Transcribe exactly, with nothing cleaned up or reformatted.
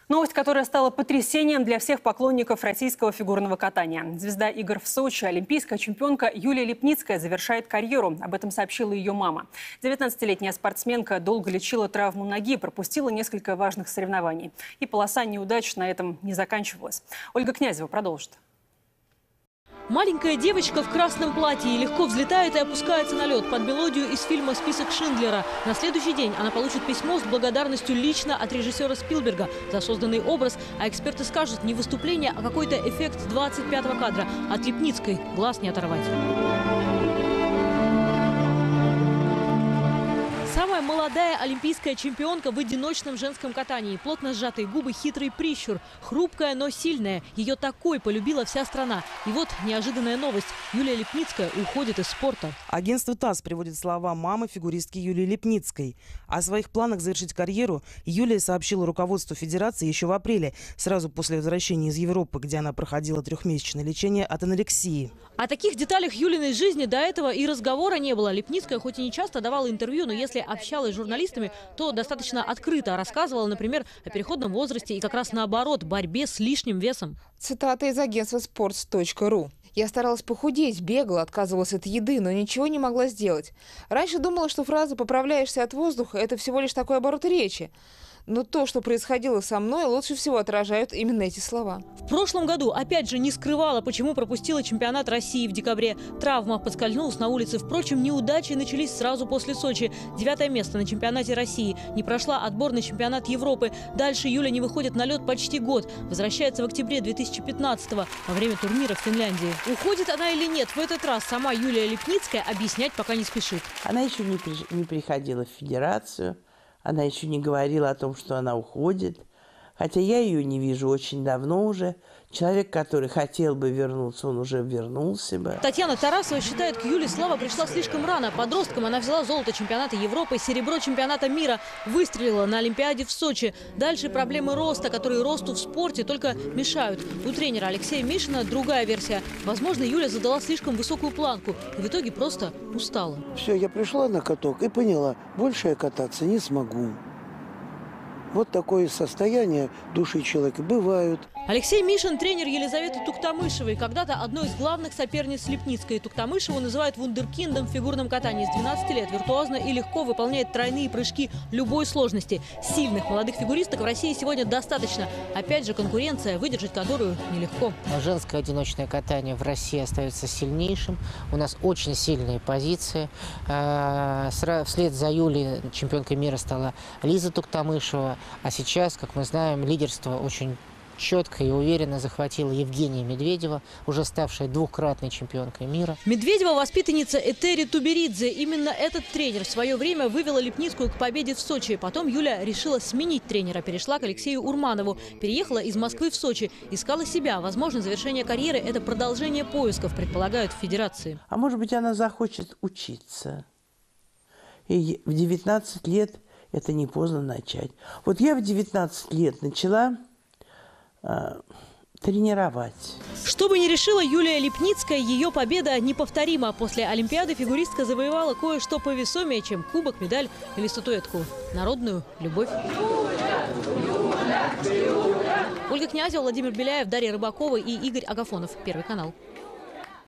Новость, которая стала потрясением для всех поклонников российского фигурного катания. Звезда игр в Сочи, олимпийская чемпионка Юлия Липницкая завершает карьеру. Об этом сообщила ее мама. девятнадцатилетняя спортсменка долго лечила травму ноги, пропустила несколько важных соревнований. И полоса неудач на этом не заканчивалась. Ольга Князева продолжит. Маленькая девочка в красном платье легко взлетает и опускается на лед под мелодию из фильма «Список Шиндлера». На следующий день она получит письмо с благодарностью лично от режиссера Спилберга за созданный образ. А эксперты скажут, не выступление, а какой-то эффект двадцать пятого кадра. От Липницкой глаз не оторвать. Самая молодая олимпийская чемпионка в одиночном женском катании. Плотно сжатые губы, хитрый прищур. Хрупкая, но сильная. Ее такой полюбила вся страна. И вот неожиданная новость. Юлия Липницкая уходит из спорта. Агентство ТАСС приводит слова мамы фигуристки Юлии Липницкой. О своих планах завершить карьеру Юлия сообщила руководству федерации еще в апреле, сразу после возвращения из Европы, где она проходила трехмесячное лечение от анорексии. О таких деталях Юлиной жизни до этого и разговора не было. Липницкая хоть и не часто давала интервью, но если общалась с журналистами, то достаточно открыто рассказывала, например, о переходном возрасте и как раз наоборот, борьбе с лишним весом. Цитата из агентства спортс точка ру. «Я старалась похудеть, бегала, отказывалась от еды, но ничего не могла сделать. Раньше думала, что фраза «поправляешься от воздуха» – это всего лишь такой оборот речи. Но то, что происходило со мной, лучше всего отражают именно эти слова». В прошлом году, опять же, не скрывала, почему пропустила чемпионат России в декабре. Травма, поскользнулась на улице. Впрочем, неудачи начались сразу после Сочи. Девятое место на чемпионате России. Не прошла отбор на чемпионат Европы. Дальше Юля не выходит на лед почти год. Возвращается в октябре две тысячи пятнадцатого во время турнира в Финляндии. Уходит она или нет, в этот раз сама Юлия Липницкая объяснять пока не спешит. Она еще не, при... не приходила в федерацию. Она еще не говорила о том, что она уходит. Хотя я ее не вижу очень давно уже. Человек, который хотел бы вернуться, он уже вернулся бы. Татьяна Тарасова считает, к Юле слава пришла слишком рано. Подростком она взяла золото чемпионата Европы, серебро чемпионата мира. Выстрелила на Олимпиаде в Сочи. Дальше проблемы роста, которые росту в спорте только мешают. У тренера Алексея Мишина другая версия. Возможно, Юля задала слишком высокую планку и в итоге просто устала. Все, я пришла на каток и поняла, больше я кататься не смогу. Вот такое состояние души человека бывают. Алексей Мишин – тренер Елизаветы Туктамышевой. Когда-то одной из главных соперниц Липницкой. Туктамышеву называют вундеркиндом в фигурном катании. С двенадцати лет виртуозно и легко выполняет тройные прыжки любой сложности. Сильных молодых фигуристок в России сегодня достаточно. Опять же, конкуренция, выдержать которую нелегко. Женское одиночное катание в России остается сильнейшим. У нас очень сильные позиции. Вслед за Юлей чемпионкой мира стала Лиза Туктамышева. А сейчас, как мы знаем, лидерство очень четко и уверенно захватила Евгения Медведева, уже ставшая двукратной чемпионкой мира. Медведева – воспитанница Этери Туберидзе. Именно этот тренер в свое время вывела Липницкую к победе в Сочи. Потом Юля решила сменить тренера, перешла к Алексею Урманову. Переехала из Москвы в Сочи, искала себя. Возможно, завершение карьеры – это продолжение поисков, предполагают в федерации. А может быть, она захочет учиться. И в девятнадцать лет это не поздно начать. Вот я в девятнадцать лет начала э, тренировать. Что бы ни решила Юлия Липницкая, ее победа неповторима. После Олимпиады фигуристка завоевала кое-что повесомее, чем кубок, медаль или статуэтку. Народную любовь. Ольга Князева, Владимир Беляев, Дарья Рыбакова и Игорь Агафонов. Первый канал.